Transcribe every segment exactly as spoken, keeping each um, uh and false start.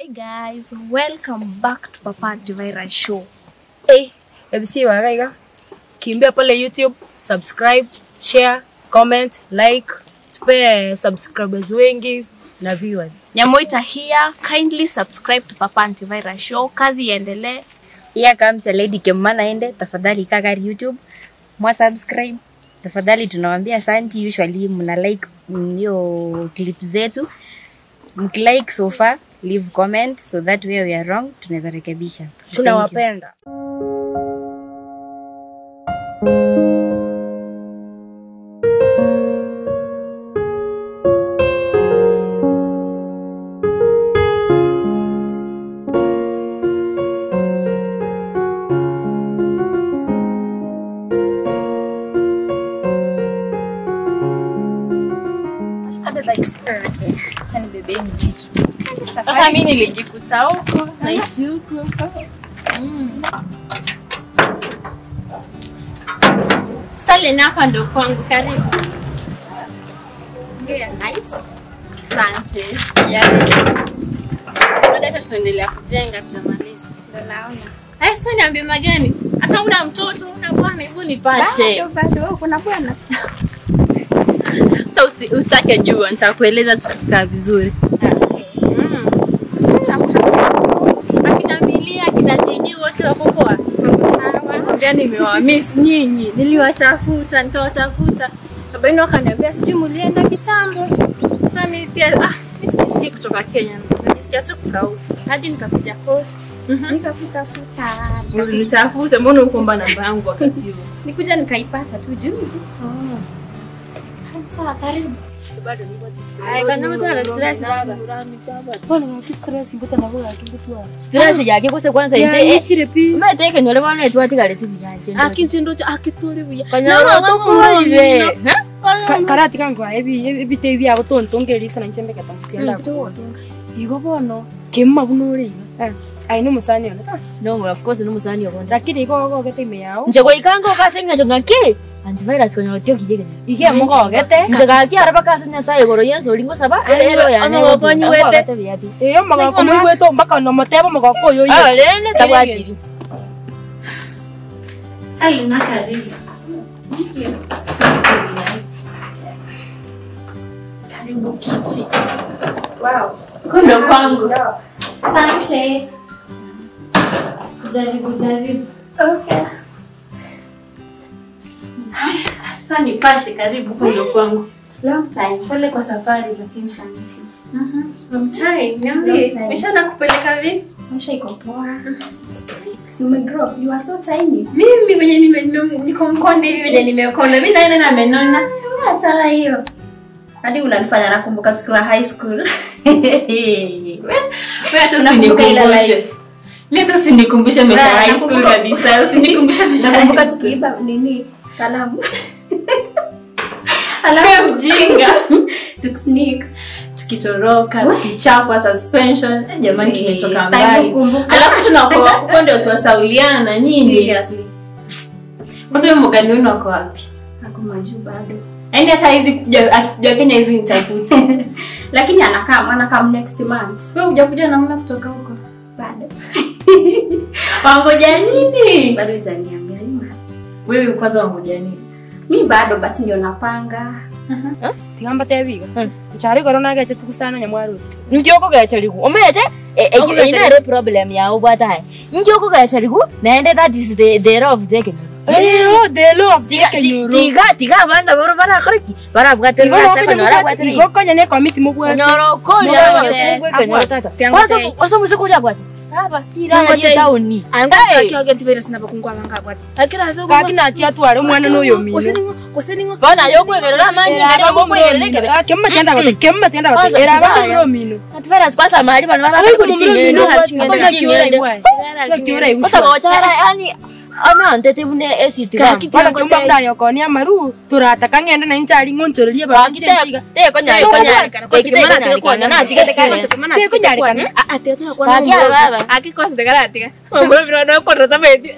Hey guys, welcome back to Papa Antivirus Show. Hey, M C Wagaiga. Kimbia pale YouTube, subscribe, share, comment, like, tupe subscribers wengi na viewers. Nyamoita here, kindly subscribe to Papa Antivirus Show. Kazi iendelee. Here comes a lady Kemana ende, tafadhali kaka YouTube. Mwa subscribe. Tafadhali tunawaambia asante, usually mna like hiyo clip zetu. Mkilike so far, leave comment so that way we are wrong tunaweza rekebisha. Tunawapenda. Sasa mimi nilijikuta huko naishi huko. Mm. Style nako ndo kwangu, karibu. Yeah, nice. Asante. Yeah. Baada tunaendelea kujenga tutamaliza. Ndio naona. Eh, sasa niambie magani? Hata una mtoto, una bwana, hivyo nipashe. Bado bado kuna bwana. Hata usitake jua, nitakueleza tukikaa vizuri. Wako poa. Sawa. Yaani nimewamiss nyinyi. Niliwatafuta, nikawatafuta. Sababu wakaniambia sijui mlienda kitambo. Sasa mimi pia ah, mimi kutoka Kenya. Nilisikia tu kukau. Hadi nikakuja Coast. Mhm. Nikakutafuta. Nilitafuta, mbona uko mba namba yangu wakati huo? Nikuja nikaipata tu juzi. Oh. Sawa, karibu. Bado niko stress. Ai, kana mtu ana stress baba. Bwana una stress ngota na wewe akingutwa. Stress yake kose kwanza nje. Umeteke nyole bwana etu atikale tu byanje. Akinchindo cha akitore buya. Kanyaro to kuive. Karati kangu ebi ebi tevi ago tontongeri sana nchembe katamutienda. Igo bono kemma bunuri. Eh. Ai no musani ona. No, of course no musani ona. Lakini iko go gete ime yao. Nje kwa ikango kasenga chongaki. Antivirus kwenye lotio kijege. Ige mugo gete. Nje gaki araba kasenya sai goro yenso lingo saba. Elo ya ne wabanyi wete. Eyo maga ko mweto mpaka no motebo maga ko yo. Ah, lene tabwatiri. Ai na karibu. Thank you. Karibu kichi. Wow. Kundo kwangu. Asante. Jaribu jaribu. Okay. Sasa nipashe, karibu kundo kwangu. Long time. Pole kwa safari lakini santi. Mhm. Long time. Niambie, mesha nakupeleka vipi? Maisha iko poa. Si umegrow, you are so tiny. Mimi mwenye nime niko mkonde hivi mwenye nimekonda. Mimi naenda na menona. Acha hiyo. Hadi unanifanya nakumbuka tukiwa high school. Wewe hata usinikumbushe. Mimi hata usinikumbushe mesha high school kabisa. Usinikumbushe mesha. Nakumbuka tukiiba nini? Kalamu. Alafu mjinga. Tuksneak. Tukitoroka, tukichapwa suspension. Eh, jamani tumetoka mbali. Alafu tunakuwa huko ndio tuwasauliana nyinyi. Seriously. Watu wa mgani wenu wako wapi? Hakuna juu bado. Yaani hata hizi kuja Kenya hizi nitafute. Lakini anakaa anakaa next month. Wewe hujakuja na mume kutoka huko? Bado. Wangoja nini? Bado hujaniambia nini? Wewe kwanza wangoja nini? Mimi bado but ndio napanga. Mhm. Tigamba tebiga. Chari corona gache tukusana nyamwaru. Njoko gachaligu. Omete e ina problem ya ubata. Njoko gachaligu naende that is the the law of the game. Eh, oh, the law of the game. Tiga tiga banda boro bara koriki. Bara bwate bara sema nora bwate. Igo konya ne komiti mubwa. Nyoro konya ne. Tata. Kwanza kwanza musikuja bwate. Hapa tira na tauni. Anga taki Antivirus na bakungwa banga bwate. Akira zo kwa kina achi atware mwana noyo mino. Kuseningo kuseningo. Bana yokwegerera manyi ngere mukwegerere. Ah, kemma tenda bwate. Kemma tenda bwate. Era bando bro mino. Antivirus kwasa mahali bana baba kuchingende. Kuchingende. Kwa sababu chara yani ana ndete bune esitika kitira kwa ndayo ko ni amaru turataka ngende na inchari ngonchorerie ba kitega te ko nyari ko nyari ko kitega nyari ko na tigete kana te ko nyari kana a te to kwa baba akikosa de garatiga mbona vino na kwa rotameti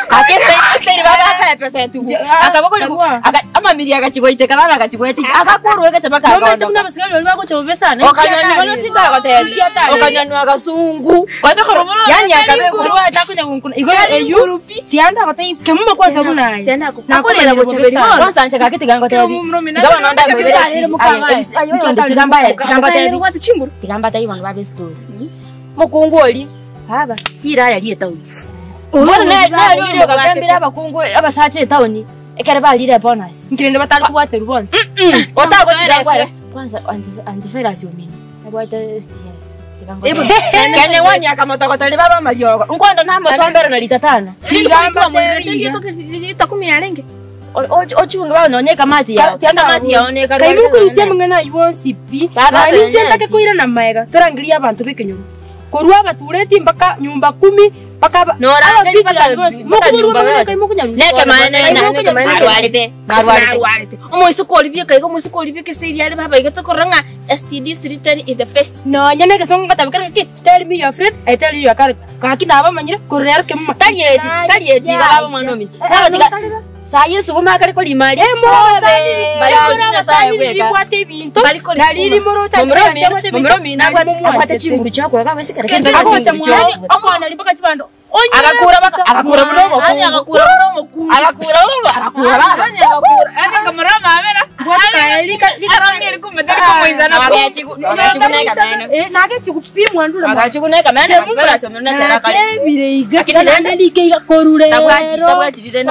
Akesta ikesta baba kaya pesa tu. Akabako ama miri akachigoite kababa akachigoite. Akakurwe kete baka akaondoka. Kuna basikali walikuwa kuchove sana. Okanyani walotinda hoteli. Okanyani akasungu. Kwata koromoro. Yani akabeko ruwa atakuja kunkuna. Igo eyu. Tianda batai kemuma kwa sababu naye. Tena nakole na bochebeli. Kwanza ancha kakiti gango tayari. Ngaba nanda ngobere. Ayo ndo tigamba tigamba tayari. Wati chinguru. Tigamba tayari wantu babe story. Mukungoli. Haba hira yali town. Mbona naye naye yule bakambira abakungu abasache town. Ekere balire bonus. Nkirende batali kuwate rubonse. Otako tigamba. Kwanza antivirus yomini. Abwata S T S. Ebo kene wanya akamotokotoli baba malyogo. Nkwanda namo sombero na litatana. Tigamba mwende itakumi alenge. Ochunga baba nonyeka mati yao. Tanda mati yaoneka. Kaibuku isia mungena iwonsi pi. Baba nchenda ke kuira na maega. Torangiria abantu bekenyuma. Korwa batureti mpaka nyumba kumi mpaka nora ngeli mpaka mpaka nyumba neke maana neke maana arwalite arwalite omoisuko olibye kaigo omoisuko olibye ke stay yale baba igatokoranga S T D written in the face no nyane ke songa tabikara ke tell me your friend I tell you your car kakina aba manyire korera ke mama tanyeti tanyeti baba manomi aba diga saya suguma kare ko limali emo bali saya weka kwate binto dalili moro cha mumro mina akwata chinguru chako akabese kare ako cha mwani ako analipaka chibando akakura baka akakura mulomo ani akakura mulomo ku akakura mulomo akakura baba ani akakura ani kamarama amera kwata lika arangeri kumedari ko moizana ko akachiku akachikuneka mena eh nage chikupimwa ndula akachikuneka mena mbara somna chara kale bire iga kinanda like ikorure tabwati tabwati dide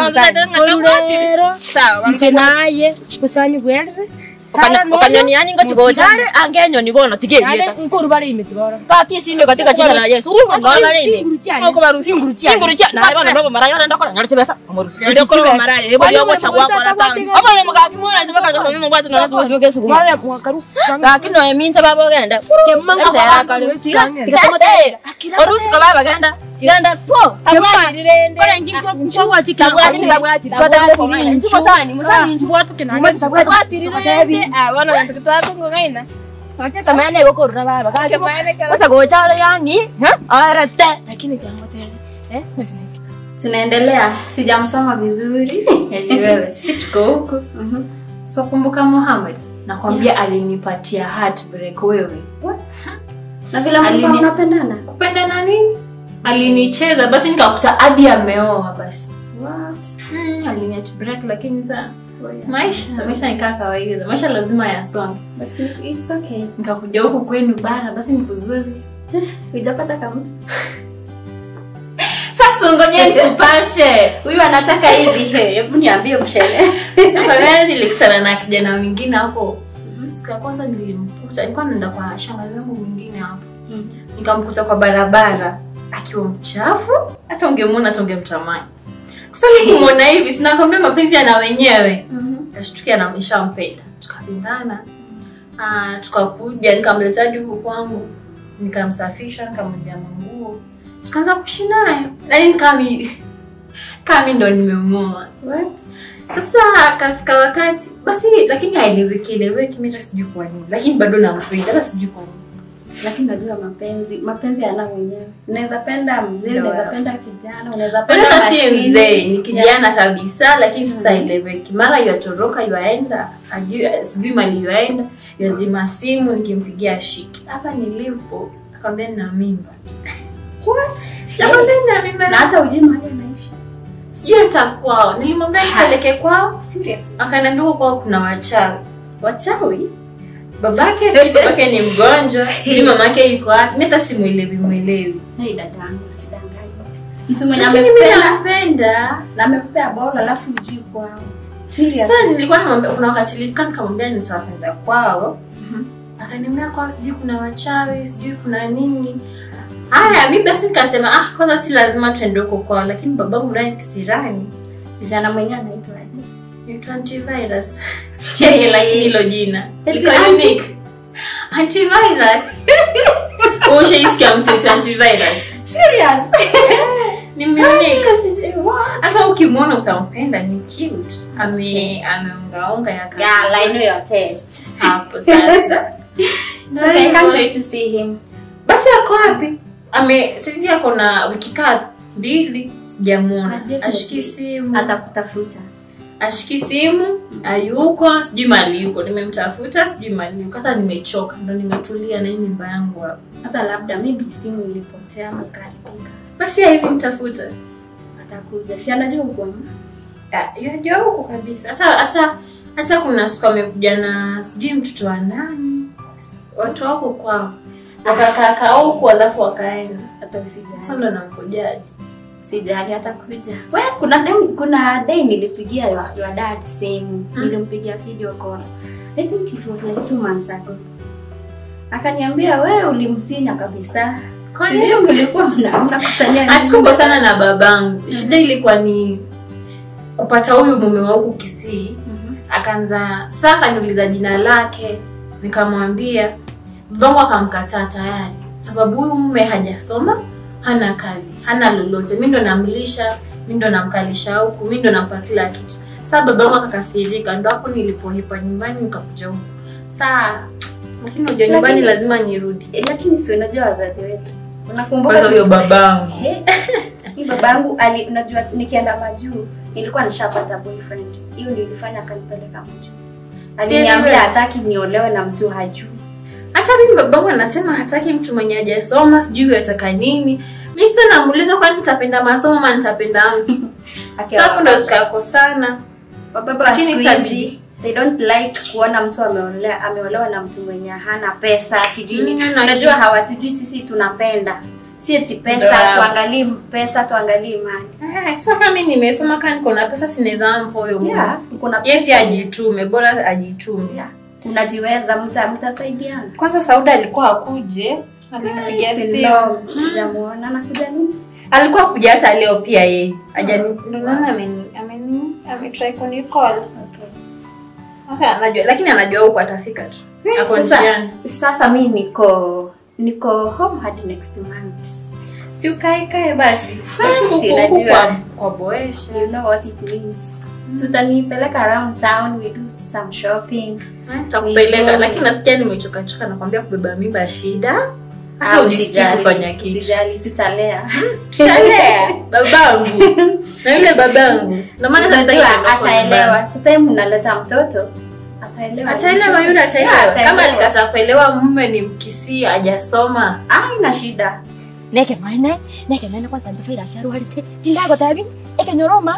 no sawa mtenaye kusanyu gwere okanyoni yani ngochigocha angenyoni bono tigeyeta nkuru bari imetibora pati sinde katika jina la Yesu urumva ndona nini ngoko barusi singuru cya singuru cya na bana nabo marayo ndakora nyarutse besa amurusi ndio ko maraye hebo yobo chagwa kwa tano abana mugaki mwana zibaka zo mu bwatu na zo bwese ku mara mwakaru ngaki no eminza babo genda ke manga ya kale tikamotera orusi ko baba genda genda po tabwatirende kora ngiko nchobwati kabwati kabwati tabwati nchuko sani musani nchubwatu kenanga tabwatirende abana bantu kitatu ngogaina wacha kama nene goko raba baba kake wacha gocha yani eh arate lakini jambo tena eh tunaendelea sijamsoma vizuri yani wewe sisi tuko huko mhm so kumbuka Muhammad nakwambia alinipatia heartbreak wewe what na vile mlikuwa mnapendana kupendana nini alinicheza basi nikakuta hadi ameoa basi what mm, alini heartbreak lakini sasa maisha maisha ni kaka kawaida maisha lazima yasonge but it's okay nikakuja huku kwenu bara basi ni kuzuri hujapata kama sasa ngoja nikupashe huyu anataka hivi hebu niambie mshele kama wewe nilikutana na kijana mwingine hapo siku ya kwanza nilimkuta nilikuwa naenda kwa shangazi yangu mwingine hapo nikamkuta kwa barabara akiwa mchafu hata ungemuona tungemtamani sasa nikimuona hivi sina kwambia mapenzi yana wenyewe kashtukia na nishampenda tukapendana ah tukakuja nikamleta hadi huko kwangu nikamsafisha nikamwambia nguo tukaanza kuishi naye lakini kami kami ndo nimemuoa what sasa akafika wakati basi lakini haeleweki eleweki mimi sijui kwa nini lakini bado nampenda hata sijui kwa nini lakini najua mapenzi mapenzi yana wenyewe unaweza penda mzee unaweza penda kijana unaweza penda maskini mzee ni kijana kabisa lakini sasa eleweki mara yatoroka yaenda ajui sijui mali yaenda yazima simu nikimpigia shiki hapa nilipo akamwambia na mimba what sikamwambia na mimba na hata ujui mahali anaishi sijui hata kwao nilimwambia nipeleke kwao serious akaniambia kwao kuna wachawi wachawi babake si babake ni mgonjwa si mamake yuko wapi mimi hata simuelewi muelewi hey dadangu usidanganye mtu mwenye amependa na amepea bora alafu ujui kwao serious sasa nilikuwa namwambia kuna wakati nilikuwa nikamwambia nitawapenda kwao akaniambia kwao sijui kuna wachawi sijui kuna nini haya mimi basi nikasema ah kwanza si lazima tuende huko kwao lakini babangu ndiye kisirani kijana mwenyewe anaitwa anaitwa antivirus cheke lakini hilo jina liko unique antivirus oshe isikia mtu antivirus serious ni unique hata ukimwona utampenda ni cute ame ameungaunga ya kabisa yeah I know your taste hapo sasa so I can't wait to see him basi ako wapi ame sisi yako na wiki kadhaa mbili sijamuona. Ashiki simu, atakutafuta. Ashiki simu, hayuko, sijui mali yuko. Nimemtafuta sijui mali yuko. Hata nimechoka, ndo nimetulia na hii mimba yangu hapa. Hata labda maybe simu ilipotea mkaribika. Basi hizi mtafuta. Atakuja. Si anajua uko ni? Ah, yajua huko kabisa. Hata hata hata kuna siku amekuja na sijui mtoto wa nani. Watu wako kwao. Wakakaa kaa huko alafu wakaenda. Hata usijali. Sasa ndo namkojaji. Sijali hata kuja. Wewe kuna day, kuna day nilipigia your, your dad simu. Hmm. Nilimpigia video call. I think it was like two months ago. Akaniambia wewe ulimsinya kabisa. Kwa nini mlikuwa mnakusanya? Hatuko sana na babangu. Mm-hmm. Shida ilikuwa ni kupata huyu mume wangu Kisii. Mm-hmm. Akaanza sasa niuliza jina lake, nikamwambia babangu akamkataa tayari. Sababu huyu mume hajasoma, hana kazi, hana lolote. Mimi ndo namlisha, mimi ndo namkalisha huku, mimi ndo nampa kila kitu. Sasa babangu akakasirika, ndo hapo nilipohipa nyumbani nikakuja huku. Sasa lakini unajua nyumbani lazima nirudi. Eh, lakini si unajua wazazi wetu. Unakumbuka huyo babangu. Ni babangu ali unajua nikienda majuu nilikuwa nishapata boyfriend. Hiyo ndio ilifanya akanipeleka majuu. Aliniambia hataki niolewe na mtu hajui. Hata mimi babangu anasema hataki mtu mwenye hajasoma, sijui ataka nini. Mimi sasa namuuliza kwani nitapenda masomo ama nitapenda mtu. Sasa ndo tukakosana. Baba lakini itabidi they don't like kuona mtu ameolewa ameolewa na mtu mwenye hana pesa, sijui nini. Unajua hawatujui sisi tunapenda. Si eti pesa, tuangalie pesa, tuangalie mali. Eh, sasa kama mimi nimesoma kama niko na pesa sinaweza mpa huyo mtu. Yeah, uko na pesa. Yeye ajitume, bora ajitume. Yeah. Unajiweza, mta mtasaidiana. Kwanza Sauda alikuwa akuje, alinipigia simu. Sijamuona anakuja nini? Alikuwa kuja hata leo pia yeye. Aja ndo nani ameni ameni ametry kuni call. Okay. Sasa anajua lakini anajua huko atafika tu. Hapo njiani. Sasa mimi niko niko home hadi next month. Si ukae kae basi. Basi unajua kwa boesha. You know what it means. So utanipeleka around town, we do some shopping. Nitakupeleka lakini nasikia nimechoka choka nakwambia kubeba mimba shida. Hata usijali kufanya kitu. Usijali tutalea. Tutalea babangu. Na yule babangu. Na maana sasa ataelewa. Sasa mnaleta mtoto. Ataelewa. Ataelewa yule ataelewa. Kama alikataa kuelewa mume ni Mkisii hajasoma, haina shida. Neke mwana, neke mwana kwa Santa Fe rasharu harite. Tindago tabi, eke nyoroma.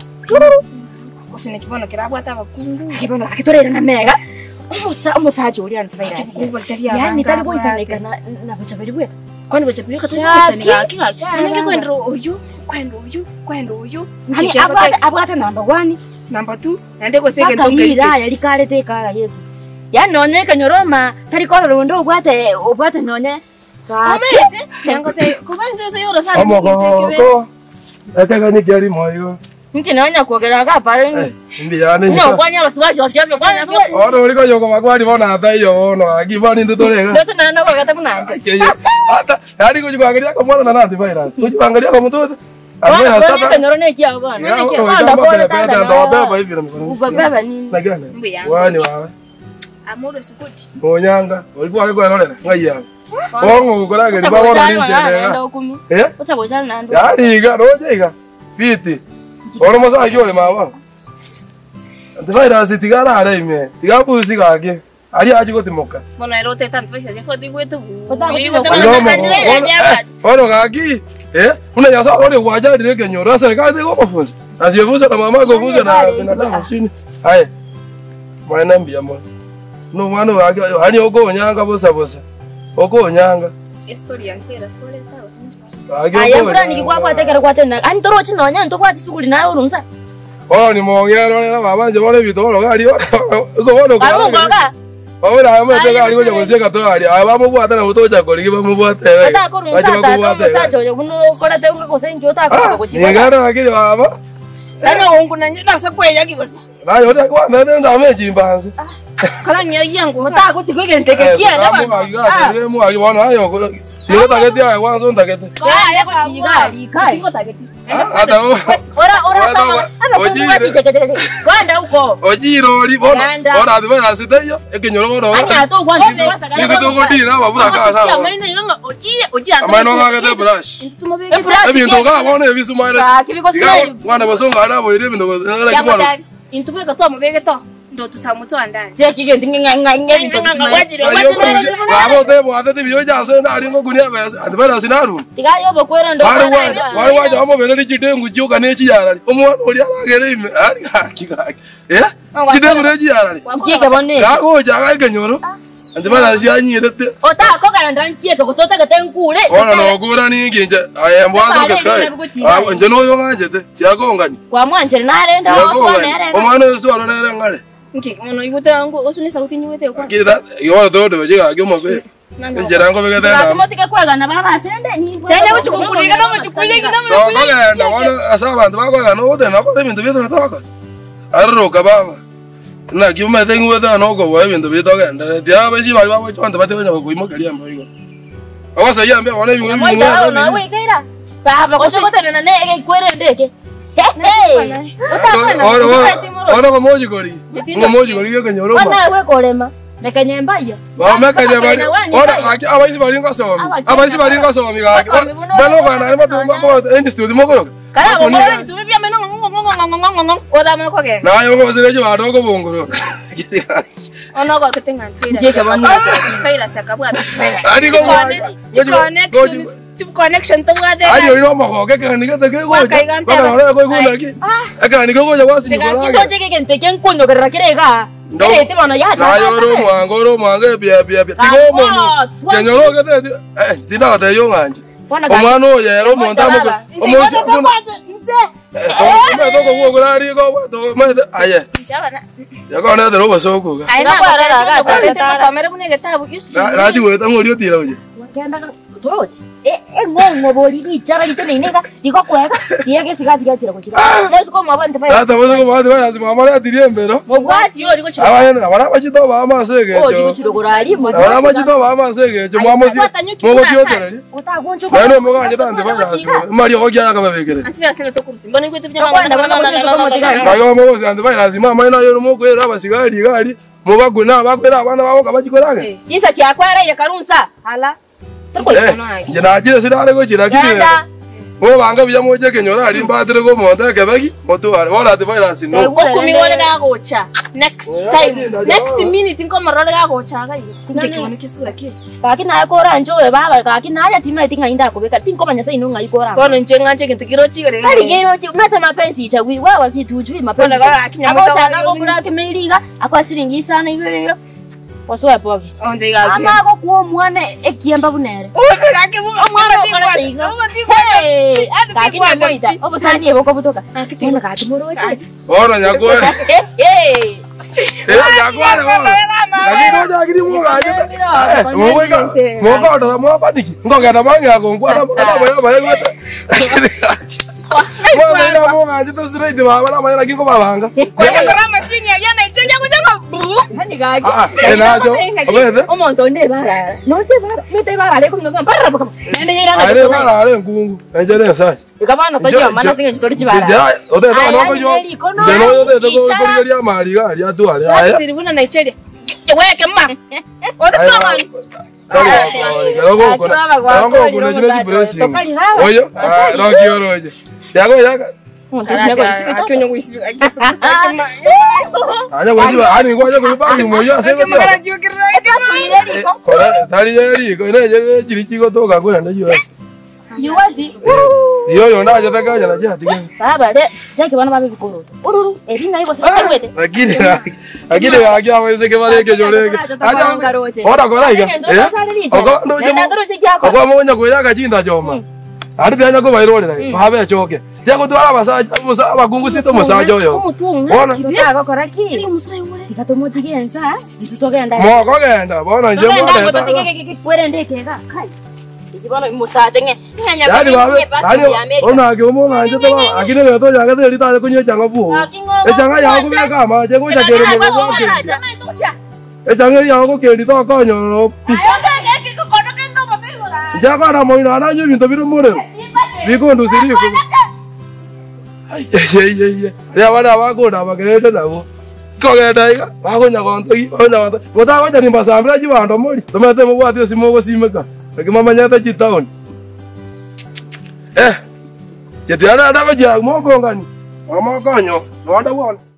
Usine kibono kirabwa tabakungu. Kibono akitorera na mega. Umusa umusa jori anatfaira. Yani kali boy sana kana na bachabiri bwe. Kwani bachabiri ka tuna sana kinga. Nenge kwendo uyu, kwendo uyu, kwendo uyu. Ani abata abata number one, number two, nande ko second to kali. Ira yali kale te kala yetu. Yani none kanyoroma, tari ko rondo ubwate ubwate none. Komete, yangote kubanze se yoro sana. Amoko ko. Eka ni kiali moyo. Nti naona kuogera ga pare. Ndi yani. No kwani abaswaje osiyafye kwani. Oro uliko yoko magwari bona athayo no agibani ndutorega. Ndoto nana kwa gata kunanje. Hata yani kujibangalia kwa mwana na anti virus. Kujibangalia kwa mtoto. Amena sasa. Ndio nyorone kia bwana. Ndio kia. Ndio bora tata ndo baba hivi na mkono. Ubaba nini? Nagana. Wani wawe. Amoro sukuti. Onyanga. Ulikuwa alikuwa analela. Ngai yangu. Bongo ukorage ni baba ndo nje. Eh? Utabochana na ndo. Yani iga roje iga. Fiti. Oro mosa yole mawa. Antivirus tigara are ime. Tigapusi gake. Ari aje gotimoka. Bona erote tanto pesa se fodi gwetu. Oro gaki. Eh? Una ya sawa ore waja direke nyoro serikali iko kufunza. Asiyefunza na mama go funza na binadamu chini. Hai. Mwana mbia mo. No mwana wake hani ogo nyanga bosa bosa. Ogo nyanga. Historia ntera skole ta usinje. Aya mbura nikikwa kwa tekera kwa tena. Ani toro chino nya ndo kwa tisukuli na urumsa. Oh ni mongero na baba nje bole bitoro gali. Uko bono kwa. Aro ngoga. Ora amo te gali ko jose ka to ali. Aba mo bwata na utoja ko ligi ba mo bwata. Ata ko rumsa ta ko sa jojo kuno kola te ko senjo ta ko ko chiba. Ni gara akili baba. Ana ungu na njida sa kwe yaki basi. Na yo ta kwa na ndo ame jimbanzi. Kala ni yangu ta ko tiko gente ke kia da ba. Ah, ile mu agi wana ayo ko. Tiko taketi ayo wana son taketi. Ah, ya ko tiga, kai. Tiko taketi. Ada o. Ora ora sama. Ana ko ngati teke teke. Kwanda huko. Ojiro li bona. Ora adu bana siteyo. Ekenyoro ro. Anya to kwanza kwa Ni to ko di na babura ka sa. Amaina yanga oji oji ata. Amaina nga kete brush. Ebi ndo ka bona ebi sumare. Ah, kibiko sio. Wana basonga na bo ire ndo ko ngala kibona. Intume ka to mabege to. Ndo tutamutoa ndani. Je kige ndinga nganga ndo. Abo te bo ate biyo ja se na ri ngo gunia bes. Ande bana sinaru. Tiga yo bokwera ndo. Wari wa wari wa jamo bele chide ngujo kane chi yarari. Omo ori ala gere ime. Ari ka kiga. Eh? Chide ngure chi yarari. Kige bone. Ka go ja ga kenyoro. Ande bana si anyi dete. Ota ko ga ndan chie ko so ta ga ten kule. Ona no gura ni nginje. Aye mbo ato ke kai. Ah nje no yo nganje te. Ya go ngani. Kwa mwanje na renda oso na renda. Omo no sto ro na renda ngale. Nki ono yute wangu osuni sauti nyute kwa. Kida yo do do je ga gyo be. Nje rango be ga ta. Kuma tika kwa ga na baba sende ni. Tena uchukukulika na uchukulika na. No ko ga na wana asaba ndo ba ga no de na ko de mindu bitu ta ka. Arro ka baba. Na ki me tengu da no ko wa mindu bitu ga nda. Dia ba ji ba ba ko ndo ba te ko mo kali am rigo. Awa sa ya mbe wana yu ngi ngo. Na we kaira. Baba ko shoko tena ne ke kwere ndeke. Hey. Ora ora ora moji gori. Ngo moji gori ke nyoro ma. Wana we kolema. Meka nyemba yo. Ba meka nyemba. Ora aki abaisi bari ngo so mi. Abaisi bari ngo so mi ga. Bano ga na ma to ma ko end studio mo ko. Kala mo ko tu bia meno ngo ngo ngo ngo ngo. Oda mo ko ke. Na yo ngo sire jo ado ko bongoro. Ono ko ketenga tira. Je ka bani. Faila sakabwa faila. Ani ko. Connection. Chip connection to ngade. Ayo ino mo ko ke kan ni ke te ko. Ba ka ora ko ko lagi. Aka ni ko ko ja wasi ko la. Ka ke ke te ken kunyo ke rakire ga. Ke te bana ya. Na yo ro mo angoro mo anga bia bia bia. Ko mo no. Ke nyoro ke te eh dina de yo nganje. O mano ye ro mo nda mo ko. O mo si ko. Nje. Eh me to ko ko la ri ko to me aye. Ya ko na de ro so ko ga. Ai na ba ra ga te ta sa mere bune ke ta bu isu. Na ji we ta mo ri tira oje. Wakenda tochi. Eh eh ngongo boli ni chara itene inega. Diko kwega. Dia ke siga siga tira ko chira. Leso ko maba nte fa. Ya ta mo ko ma de ba asi mama ra tiri embero. Mo gwati yo diko chira. Aba yana wala ba chito ba ma se ke. O diko chira ko rali mo. Wala ba chito ba ma se ke. Jo mo mo si. Mo ko tio tere. Ota goncho ko. Ano mo ga nje ta nte fa asi. Mari ko gya ka ba be kere. Anti ya sele to kursi. Mbona ko te pija mama na na na. Ba yo mo si ante fa asi mama ina yo mo ko era ba sigari gari. Mo ba guna ba ko era bana ba ko ba chikorage. Jinsa cha kwara ya karunsa. Hala. Jena jira sira ko jira kiri. Mo banga bya mo je kenyora ari mbatere ko mo nda kebagi mo to ari wala te virus no. Ko kumi wala ga gocha. Next time. Next minute ko marole ga gocha ga yo. Kike wona kisura ki. Ka kina ko ranjo e baba ka kina ya tima itinga inda ko beka tin ko manya sai no ngai ko ra. Ko nje nganje ke tikiro chi gare. Kali ge ro chi mata mapenzi cha wi wa wa kitu jui mapenzi. Ako cha ko kura ke meiriga akwa siringi sana iwe. Waso ya pokis. Onde ga. Ama ko ko mwana ekiamba bunere. Obe ga ke mwana ko tinga. Hey, ka kina moita. Obo sani e boko butoka. Kina ka timoro wacha. Ora nyagora. Hey. Eh nyagora ora. Lagi ko ja gidi mo ga je. Mo we ga. Mo ga ora mo padiki. Ngo ga da manga ko ngwa na na ba ya ba ya ngata. Mo na mo ga je to sire de ba ba na lagi ko ba banga. Ko ya kama chini ya na ichenya ko janga. Hani ga. Ah, enajo. Obede. O monto ne bara. No te bara, me te bara le ko ngam para ba. Nende ira na. Are bara are ngungu. Enjere sai. Ikabana to jo mana tinga chitori chibara. Ja, ode to no ko jo. Je no ode to ko ko ri amari ga ri atu ale. Aya. Tiribuna na ichenya. We ke ma. Ode to man. Luego con luego con el chile presi. Oye, no quiero oye. Ya go ya. Akinyo wisi akiso. Anya wisi ba ani ko ya ko ba ni mo ya se ko. Kora tari ya ri ko ne je jiri chi ko to ga ko na yo. Yuwazi. Yo yo na je ta ka ya na ja tige. Baba de, ya que van a babi ko. Ururu, eri na ibo se kwete. Akili akili ga kya mo se ke bare ke jore ke. Anya ora ko rai ga. Eh? Ogo no je mo. Ogo mo nya ko ya ga jinda jo ma. Ari de anya ko bai ro de. Ba be choke. Ya ko twara basa musa bagungu sito musa jo yo. Bona. Ya ko koraki. Iri musa yule. Tika to moti genza. Dito genda. Mo ko genda. Bona je mo. Genda ko tike ke kwere ndeke ga. Kai. Iki bona musa tenge. Nyanya ba. Ari ona ke mo nganje to ba. Akine le to ya ga de ri ta ko nyo changa bu. E changa ya ko me ka ma je ko ja jere mo ko. Echangeri yako kendi to konyo. Jaga na moina na nyu bintu biru mure. Bikundu siri ku. Ai ye ye ye. Ya bana wako na bagerete nawo. Kogenda iga bagonya gonto gi onya gonto. Gota gonya ni basambira ji bando muri. Tumete mu gwatio simo go simeka. Akimamanyata ji town. Eh. Jadi ana ada ko jag mo ko ngani. Mama konyo. No ada wan.